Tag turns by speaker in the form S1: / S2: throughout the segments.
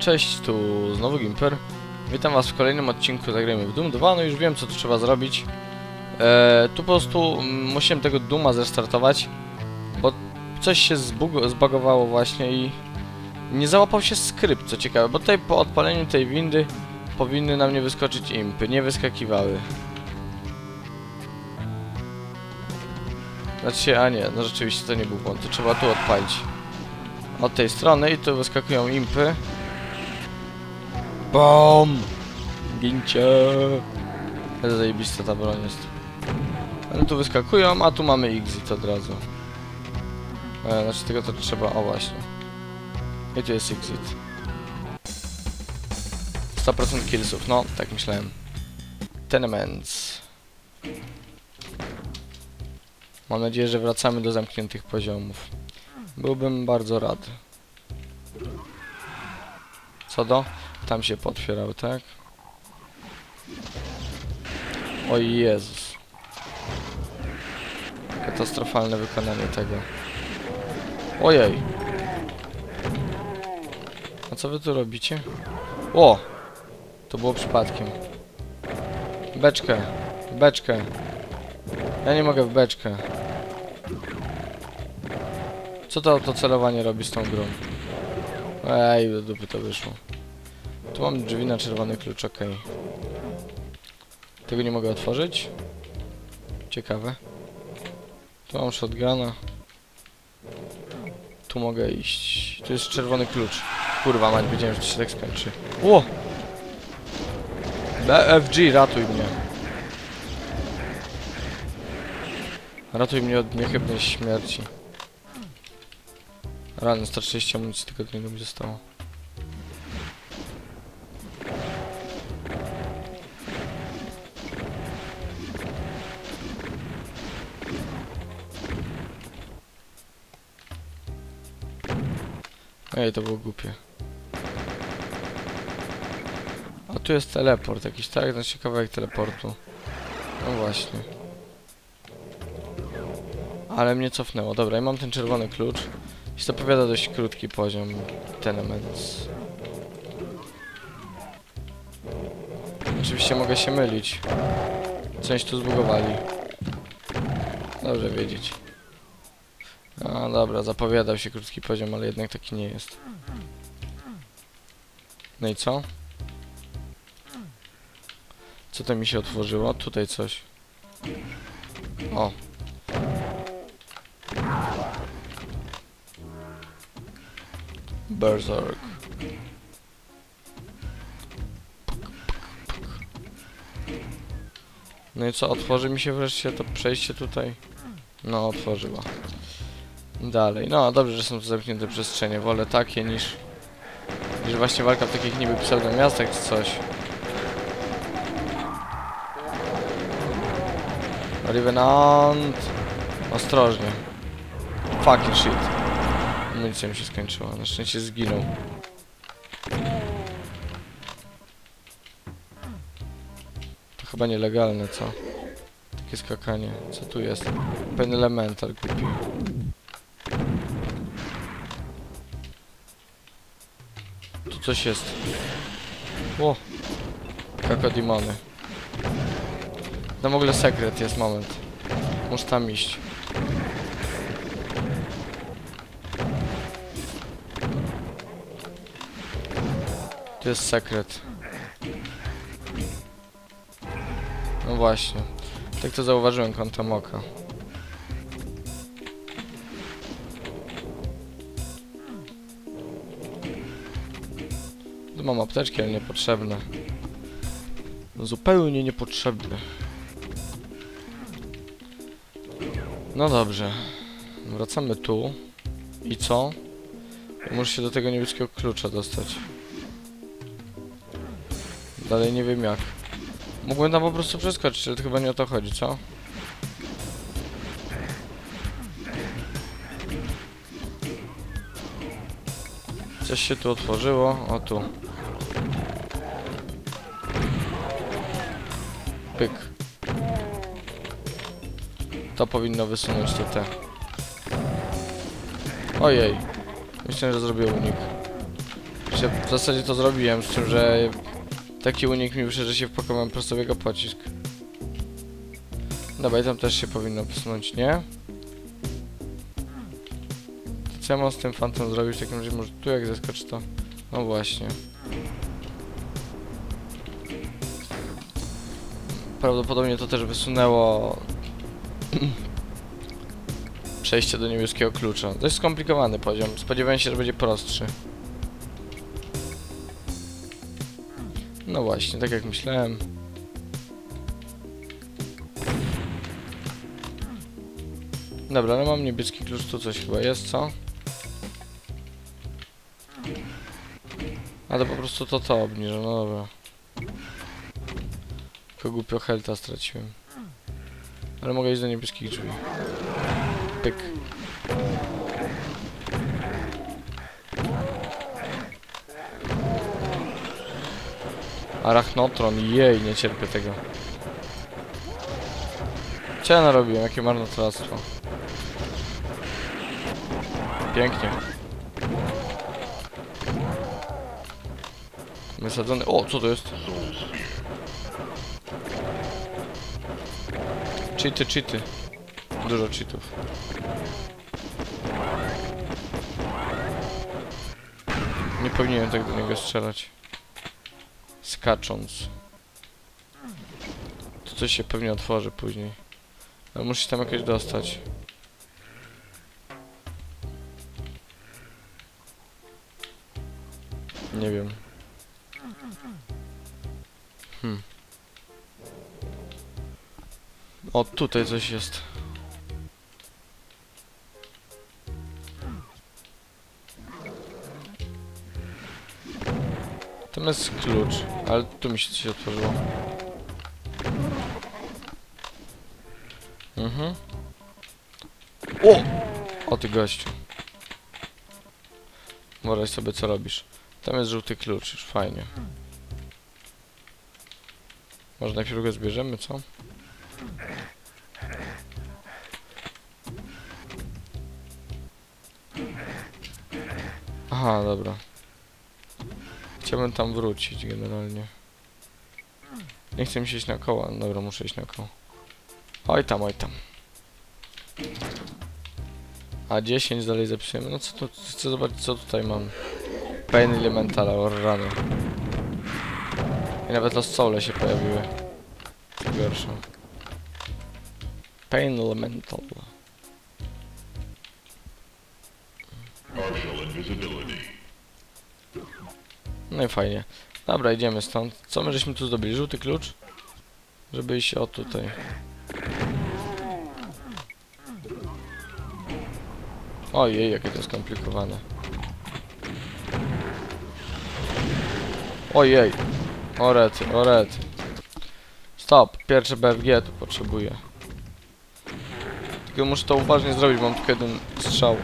S1: Cześć, tu znowu Gimper. Witam was w kolejnym odcinku Zagrajmy w Doom 2. No już wiem, co tu trzeba zrobić. Tu po prostu musiałem tego Dooma zrestartować, bo coś się zbagowało właśnie i nie załapał się skrypt, co ciekawe, bo tutaj po odpaleniu tej windy powinny na mnie wyskoczyć impy, nie wyskakiwały. Znaczy, a nie, no rzeczywiście to nie był błąd, to trzeba tu odpalić od tej strony i tu wyskakują impy. BOOM! Gincie! Ale zajebista ta broń jest. One tu wyskakują, a tu mamy exit od razu. Znaczy tego to trzeba, o właśnie. I tu jest exit. 100% killsów, no, tak myślałem. Tenements. Mam nadzieję, że wracamy do zamkniętych poziomów. Byłbym bardzo rad. Co do? Tam się potwierał, tak? O Jezus. Katastrofalne wykonanie tego. Ojej. A co wy tu robicie? O! To było przypadkiem. Beczkę. Beczkę. Ja nie mogę w beczkę. Co to autocelowanie robi z tą grą? Ej, do dupy to wyszło. Tu mam drzwi na czerwony klucz, okej. Tego nie mogę otworzyć? Ciekawe. Tu mam shotguna. Tu mogę iść. Tu jest czerwony klucz. Kurwa mać, wiedziałem, że to się tak skończy. Ło! BFG, ratuj mnie. Ratuj mnie od niechybnej śmierci. Rany, 130 amunicji tylko do niego mi zostało. Ej, to było głupie. A tu jest teleport jakiś, tak? Znaczy kawałek teleportu. No właśnie. Ale mnie cofnęło. Dobra, i mam ten czerwony klucz. I zapowiada dość krótki poziom. Tenements. Oczywiście mogę się mylić. Coś tu zbugowali. Dobrze wiedzieć. A dobra, zapowiadał się krótki poziom, ale jednak taki nie jest. No i co? Co to mi się otworzyło? Tutaj coś. O. Berserk. No i co? Otworzy mi się wreszcie to przejście tutaj? No, otworzyła. Dalej. No, dobrze, że są tu zamknięte przestrzenie. Wolę takie niż właśnie walka w takich niby pseudomiastach czy coś. Revenant. Ostrożnie. Fucking shit. Amunicja mi się skończyła. Na szczęście zginął. To chyba nielegalne, co? Takie skakanie. Co tu jest? Pen elemental głupi. Tu coś jest. O! Kakodimony. No w ogóle sekret jest, moment. Muszę tam iść. Tu jest sekret. No właśnie. Tak to zauważyłem kątem oka. Tu mam apteczki, ale niepotrzebne. Zupełnie niepotrzebne. No dobrze. Wracamy tu. I co? Muszę się do tego niebieskiego klucza dostać. Dalej nie wiem jak. Mógłbym tam po prostu przeskoczyć, ale to chyba nie o to chodzi, co? Coś się tu otworzyło. O tu. Pyk. To powinno wysunąć te. Ojej. Myślę, że zrobię unik. Znaczy, w zasadzie to zrobiłem, z tym, że taki unik mi wyszedł, że się wpakowałem prosto w jego pocisk. Dobra, i tam też się powinno posunąć, nie? To co ja mam z tym fantem zrobić? W takim razie może tu jak zeskoczy to... No właśnie. Prawdopodobnie to też wysunęło... przejście do niebieskiego klucza. Dość skomplikowany poziom. Spodziewałem się, że będzie prostszy. No właśnie, tak jak myślałem. Dobra, ale mam niebieski klucz, tu coś chyba jest, co? A to po prostu to obniżę, no dobra. Tylko głupio helta straciłem. Ale mogę iść do niebieskich drzwi. Pyk. Arachnotron, jej, nie cierpię tego. Co ja narobiłem? Jakie marnotrawstwo. Pięknie. Wysadzony... O, co to jest? Cheaty, cheaty. Dużo cheatów. Nie powinienem tak do niego strzelać. Skacząc. To coś się pewnie otworzy później. Ale muszę się tam jakoś dostać. Nie wiem. O, tutaj coś jest. Tam jest klucz, ale tu mi się coś otworzyło. O! O ty gościu. Wyobraź sobie co robisz. Tam jest żółty klucz, już fajnie. Może najpierw go zbierzemy, co? Aha, dobra. Chciałbym tam wrócić generalnie. Nie chcę mi się iść na koła. Dobra, muszę iść na koło. Oj tam, oj tam. A 10 dalej zapisujemy. No co tu? Chcę zobaczyć co tutaj mam. Pain Elemental, rany. I nawet Lost Soule się pojawiły. Gorsze. Pain Elemental. No i fajnie. Dobra, idziemy stąd. Co my żeśmy tu zdobyli? Żółty klucz? Żeby iść o tutaj. Ojej, jakie to skomplikowane. Ojej. O rety, o rety. Stop, pierwsze BFG tu potrzebuję. Tylko muszę to uważnie zrobić, mam tylko jeden strzał.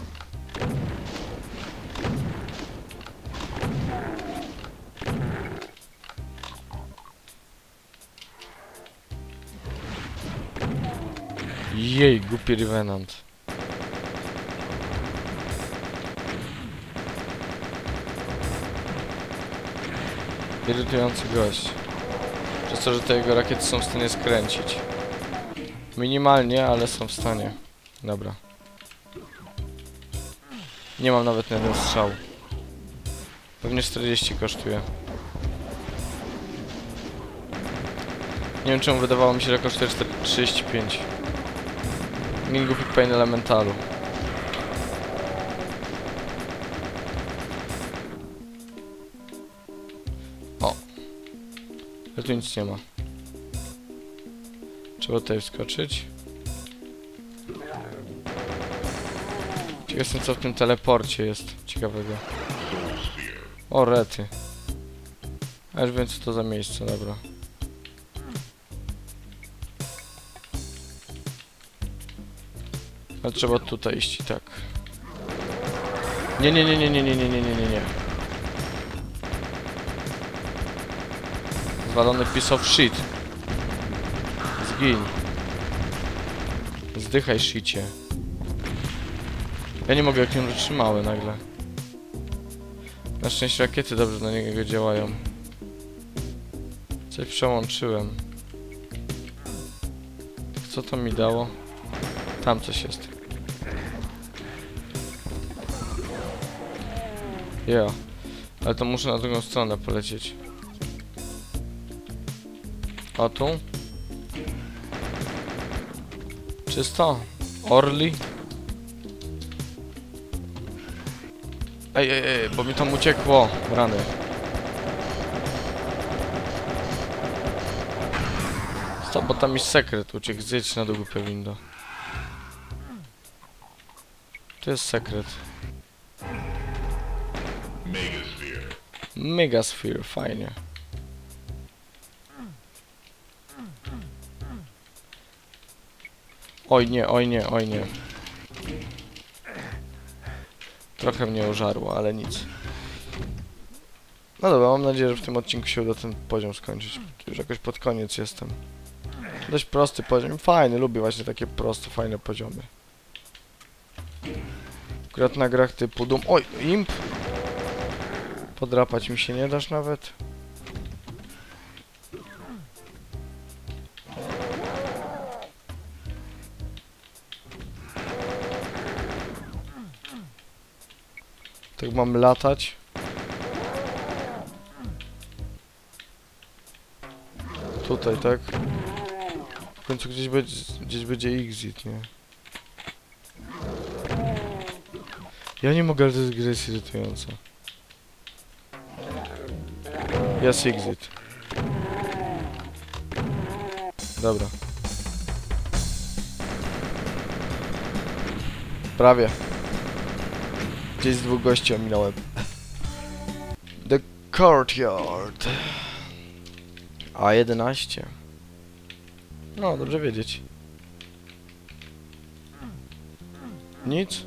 S1: Jej, głupi Revenant. Irytujący gość. Przez to, że te jego rakiety są w stanie skręcić. Minimalnie, ale są w stanie. Dobra. Nie mam nawet na jeden strzał. Pewnie 40 kosztuje. Nie wiem czemu wydawało mi się, że kosztuje 35. Mingup Pain Elementalu. O. Ale tu nic nie ma. Trzeba tutaj wskoczyć. Ciekaw jestem co w tym teleporcie jest ciekawego. O rety. A już wiem co to za miejsce, dobra. Ale trzeba tutaj iść i tak. Nie. Zwalony piece of shit. Zgiń. Zdychaj, shicie. Ja nie mogę, jak ją wytrzymały nagle. Na szczęście rakiety dobrze na niego działają. Coś przełączyłem. Co to mi dało? Tam coś jest. Ja. Ale to muszę na drugą stronę polecieć. O tu. Czysto. Orli. Ej, bo mi tam uciekło. Rany. Stop, bo tam jest sekret. Uciekł. Zjedź na dół window. To jest sekret. Megasphere, fajnie. Oj nie, oj nie, oj nie. Trochę mnie ożarło, ale nic. No dobra, mam nadzieję, że w tym odcinku się uda ten poziom skończyć. Już jakoś pod koniec jestem. Dość prosty poziom. Fajny, lubię właśnie takie proste, fajne poziomy. Akurat na grach typu Doom... Oj, imp! Podrapać mi się nie dasz nawet. Tak mam latać. Tutaj, tak? W końcu gdzieś będzie exit, nie? Ja nie mogę, ale to jest irytujące. Jest exit. Dobra. Prawie. Gdzieś z dwóch gości ominąłem. The Courtyard. A11. No, dobrze wiedzieć. Nic?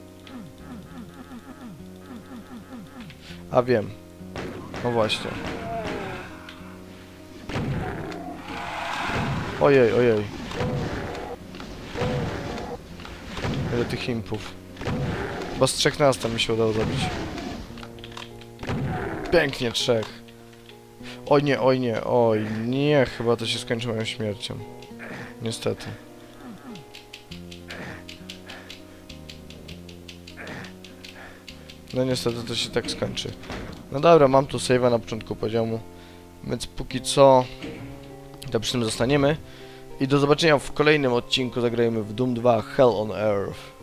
S1: A wiem. No właśnie. Ojej, ojej. Ile tych impów. Bo z 3 nas tam mi się udało zabić. Pięknie, 3. Oj nie, oj nie, oj nie. Chyba to się skończy moją śmiercią. Niestety. No niestety to się tak skończy. No dobra, mam tu save'a na początku poziomu. Więc póki co... to przy tym zostaniemy. I do zobaczenia w kolejnym odcinku. Zagrajemy w Doom 2 Hell on Earth.